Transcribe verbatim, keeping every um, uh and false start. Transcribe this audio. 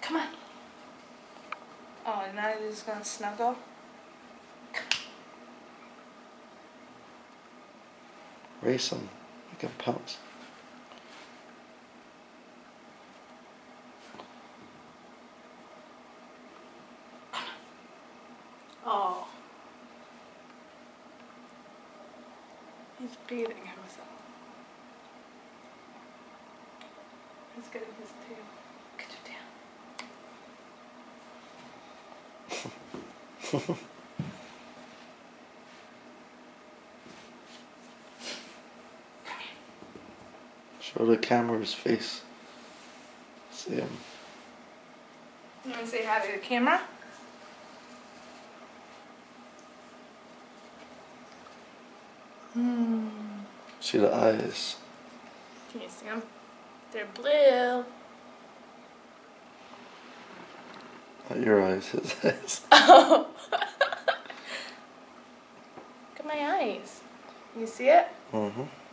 Come on. Oh, now you're just gonna snuggle? Race them. You can pounce. Oh. He's beating himself. He's getting his tail. Get your tail. Show the camera his face. See him. You want to say hi to the camera? Hmm. See the eyes. Can you see them? They're blue. Not your eyes, his eyes. Oh. Look at my eyes. You see it? Mm-hmm.